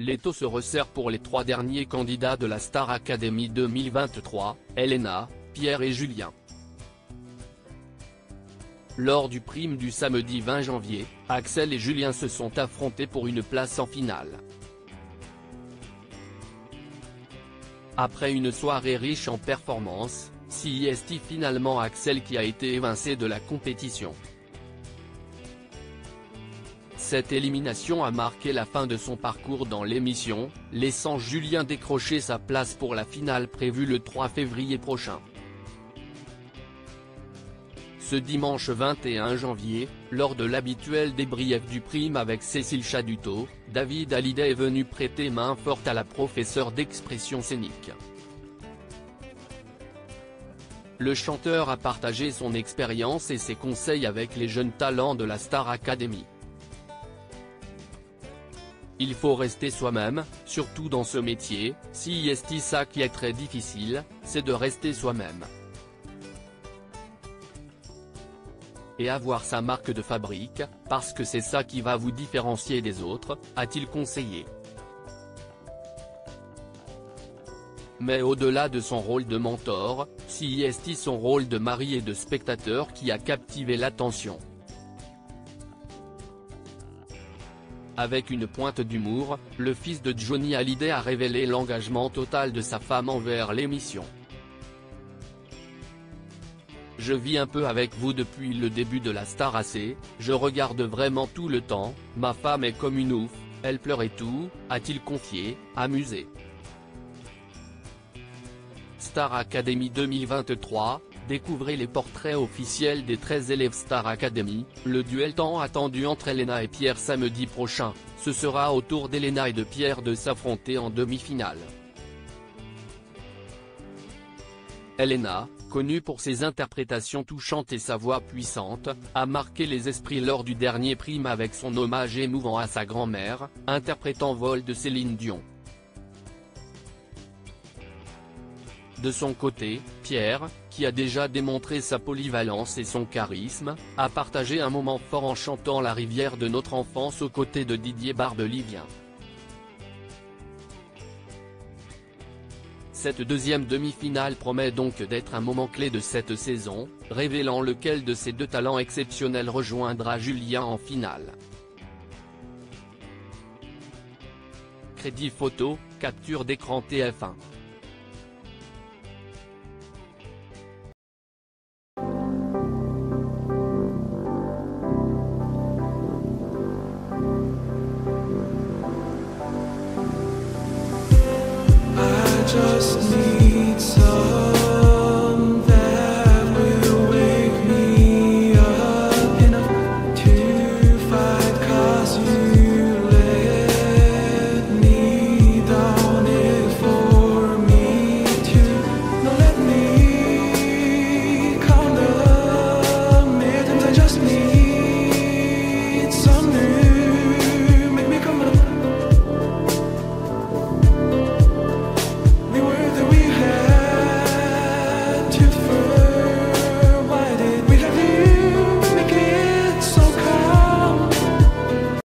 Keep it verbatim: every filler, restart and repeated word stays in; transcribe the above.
l'étau se resserre pour les trois derniers candidats de la Star Academy deux mille vingt-trois, Elena, Pierre et Julien. Lors du prime du samedi vingt janvier, Axel et Julien se sont affrontés pour une place en finale. Après une soirée riche en performances, c'est finalement Axel qui a été évincé de la compétition. Cette élimination a marqué la fin de son parcours dans l'émission, laissant Julien décrocher sa place pour la finale prévue le trois février prochain. Ce dimanche vingt et un janvier, lors de l'habituel débrief du prime avec Cécile Chaduto, David Hallyday est venu prêter main forte à la professeure d'expression scénique. Le chanteur a partagé son expérience et ses conseils avec les jeunes talents de la Star Academy. Il faut rester soi-même, surtout dans ce métier, si c'est ça qui est très difficile, c'est de rester soi-même. Et avoir sa marque de fabrique, parce que c'est ça qui va vous différencier des autres, a-t-il conseillé. Mais au-delà de son rôle de mentor, c'est son rôle de mari et de spectateur qui a captivé l'attention. Avec une pointe d'humour, le fils de Johnny Hallyday a révélé l'engagement total de sa femme envers l'émission. Je vis un peu avec vous depuis le début de la Star A C, je regarde vraiment tout le temps, ma femme est comme une ouf, elle pleure et tout, a-t-il confié, amusé. Star Academy deux mille vingt-trois, découvrez les portraits officiels des treize élèves Star Academy, le duel tant attendu entre Elena et Pierre samedi prochain, ce sera au tour d'Elena et de Pierre de s'affronter en demi-finale. Elena, connue pour ses interprétations touchantes et sa voix puissante, a marqué les esprits lors du dernier prime avec son hommage émouvant à sa grand-mère, interprétant Vol de Céline Dion. De son côté, Pierre, qui a déjà démontré sa polyvalence et son charisme, a partagé un moment fort en chantant La rivière de notre enfance aux côtés de Didier Barbelivien. Cette deuxième demi-finale promet donc d'être un moment clé de cette saison, révélant lequel de ces deux talents exceptionnels rejoindra Julien en finale. Crédit photo, capture d'écran T F un. Just need